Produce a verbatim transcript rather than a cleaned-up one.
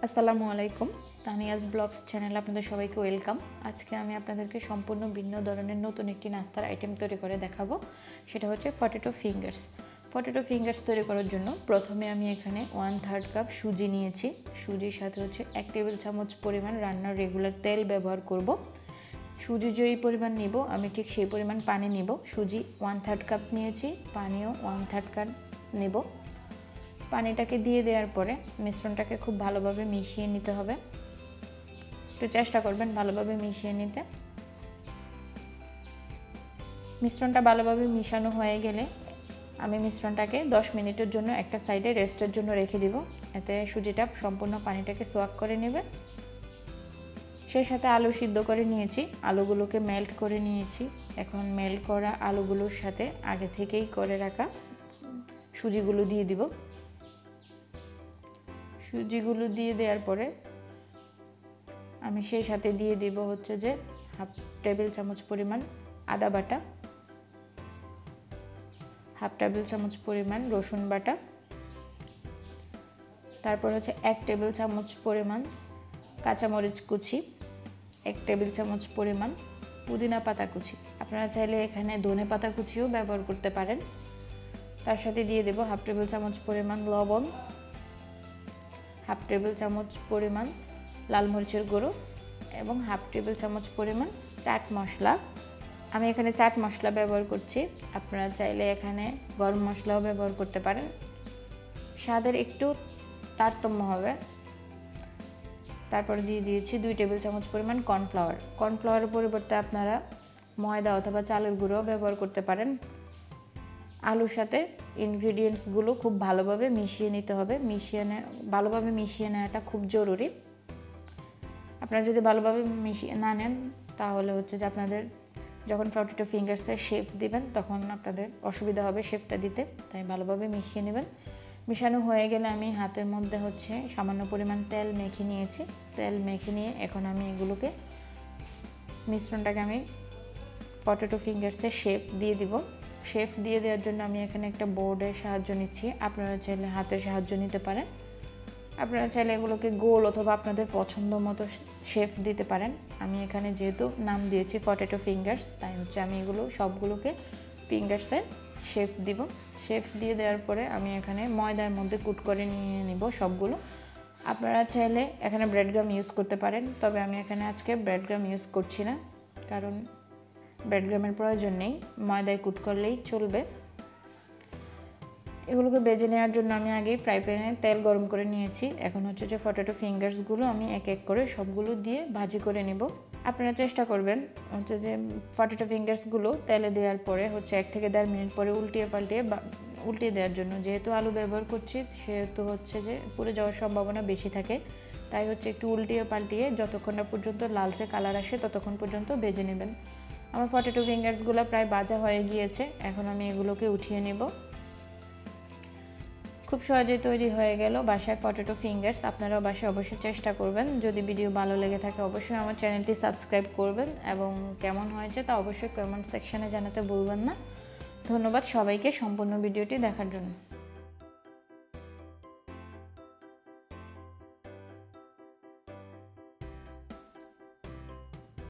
আসসালামু আলাইকুম। তানিয়াজ ব্লগস চ্যানেলে আপনাদের সবাইকে ওয়েলকাম। আজকে আমি আপনাদেরকে সম্পূর্ণ ভিন্ন ধরনের নতুন একটি নাস্তার আইটেম তৈরি করে দেখাবো। সেটা হচ্ছে পটেটো ফিঙ্গার্স। পটেটো ফিঙ্গার্স তৈরি করার জন্য প্রথমে আমি এখানে ওয়ান থার্ড কাপ সুজি নিয়েছি। সুজির সাথে হচ্ছে এক টেবিল চামচ পরিমাণ রান্নার রেগুলার তেল ব্যবহার করব। সুজি যেই পরিমাণ নিব আমি ঠিক সেই পরিমাণ পানি নিব। সুজি ওয়ান থার্ড কাপ নিয়েছি, পানিও ওয়ান থার্ড কাপ নেব। পানিটাকে দিয়ে দেওয়ার পরে মিশ্রণটাকে খুব ভালোভাবে মিশিয়ে নিতে হবে। একটু চেষ্টা করবেন ভালোভাবে মিশিয়ে নিতে। মিশ্রণটা ভালোভাবে মিশানো হয়ে গেলে আমি মিশ্রণটাকে দশ মিনিটের জন্য একটা সাইডে রেস্টের জন্য রেখে দিব। এতে সুজিটা সম্পূর্ণ পানিটাকে সোয়াক করে নেবে। সেই সাথে আলু সিদ্ধ করে নিয়েছি, আলুগুলোকে মেল্ট করে নিয়েছি। এখন মেল্ট করা আলুগুলোর সাথে আগে থেকেই করে রাখা সুজিগুলো দিয়ে দিব। সুজিগুলো দিয়ে দেওয়ার পরে আমি সেই সাথে দিয়ে দিব হচ্ছে যে হাফ টেবিল চামচ পরিমাণ আদা বাটা, হাফ টেবিল চামচ পরিমাণ রসুন বাটা, তারপর হচ্ছে এক টেবিল চামচ পরিমাণ কাঁচামরিচ কুচি, এক টেবিল চামচ পরিমাণ পুদিনা পাতা কুচি। আপনারা চাইলে এখানে ধনে পাতা কুচিও ব্যবহার করতে পারেন। তার সাথে দিয়ে দেব হাফ টেবিল চামচ পরিমাণ লবণ, হাফ টেবিল চামচ পরিমাণ লাল মরিচের গুঁড়ো এবং হাফ টেবিল চামচ পরিমাণ চাট মশলা। আমি এখানে চাট মশলা ব্যবহার করছি, আপনারা চাইলে এখানে গরম মশলাও ব্যবহার করতে পারেন। স্বাদের একটু তারতম্য হবে। তারপর দিয়ে দিয়েছি দুই টেবিল চামচ পরিমাণ কর্নফ্লাওয়ার। কর্নফ্লাওয়ারের পরিবর্তে আপনারা ময়দা অথবা চালের গুঁড়ো ব্যবহার করতে পারেন। আলুর সাথে ইনগ্রিডিয়েন্টসগুলো খুব ভালোভাবে মিশিয়ে নিতে হবে। মিশিয়ে নে ভালোভাবে মিশিয়ে নেওয়াটা খুব জরুরি। আপনারা যদি ভালোভাবে মিশিয়ে না নেন তাহলে হচ্ছে যে আপনাদের যখন পটেটো ফিঙ্গার্সের শেপ দিবেন তখন আপনাদের অসুবিধা হবে শেপটা দিতে। তাই ভালোভাবে মিশিয়ে নেবেন। মিশানো হয়ে গেলে আমি হাতের মধ্যে হচ্ছে সামান্য পরিমাণ তেল মেখে নিয়েছি। তেল মেখে নিয়ে এখন আমি এগুলোকে মিশ্রণটাকে আমি পটেটো ফিঙ্গার্সের শেপ দিয়ে দিব। শেপ দিয়ে দেওয়ার জন্য আমি এখানে একটা বোর্ডের সাহায্য নিচ্ছি। আপনারা চাইলে হাতের সাহায্য নিতে পারেন। আপনারা চাইলে এগুলোকে গোল অথবা আপনাদের পছন্দ মতো শেপ দিতে পারেন। আমি এখানে যেহেতু নাম দিয়েছি পটেটো ফিঙ্গার্স তাই হচ্ছে আমি এগুলো সবগুলোকে ফিঙ্গার্সের শেপ দিব। শেপ দিয়ে দেওয়ার পরে আমি এখানে ময়দার মধ্যে কুট করে নিয়ে নেব সবগুলো। আপনারা চাইলে এখানে ব্রেড গাম ইউজ করতে পারেন, তবে আমি এখানে আজকে ব্রেড গাম ইউজ করছি না, কারণ ব্রেড গামের প্রয়োজন নেই, ময়দায় কুট করলেই চলবে। এগুলোকে বেজে নেওয়ার জন্য আমি আগেই ফ্রাই প্যানে তেল গরম করে নিয়েছি। এখন হচ্ছে যে পটেটো ফিঙ্গার্সগুলো আমি এক এক করে সবগুলো দিয়ে ভাজি করে নেব। আপনারা চেষ্টা করবেন হচ্ছে যে পটেটো ফিঙ্গার্সগুলো তেলে দেওয়ার পরে হচ্ছে এক থেকে দেড় মিনিট পরে উল্টিয়ে পাল্টিয়ে উল্টিয়ে দেওয়ার জন্য। যেহেতু আলু ব্যবহার করছি সেহেতু হচ্ছে যে পুড়ে যাওয়ার সম্ভাবনা বেশি থাকে, তাই হচ্ছে একটু উল্টিয়ে পাল্টিয়ে যতক্ষণ না পর্যন্ত লালচে কালার আসে ততক্ষণ পর্যন্ত ভেজে নেবেন। আমার পটেটো ফিঙ্গার্সগুলো প্রায় ভাজা হয়ে গিয়েছে। এখন আমি এগুলোকে উঠিয়ে নেব। খুব সহজেই তৈরি হয়ে গেল বাসায় পটেটো ফিঙ্গার্স। আপনারাও বাসায় অবশ্যই চেষ্টা করবেন। যদি ভিডিও ভালো লেগে থাকে অবশ্যই আমার চ্যানেলটি সাবস্ক্রাইব করবেন এবং কেমন হয়েছে তা অবশ্যই কমেন্ট সেকশনে জানাতে ভুলবেন না। ধন্যবাদ সবাইকে সম্পূর্ণ ভিডিওটি দেখার জন্য।